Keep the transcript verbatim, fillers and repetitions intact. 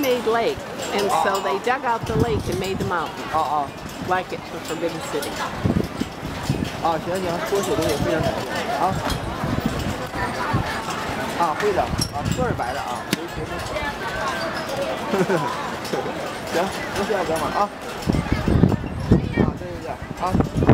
man-made lake, and so they dug out the lake and made the mountain. 哦哦 Like it for Forbidden City. 哦，行行，多谢多谢，非常感谢。啊啊，会的，啊，都是白的啊，没学没错。行，多谢哥们儿啊。啊，再见啊。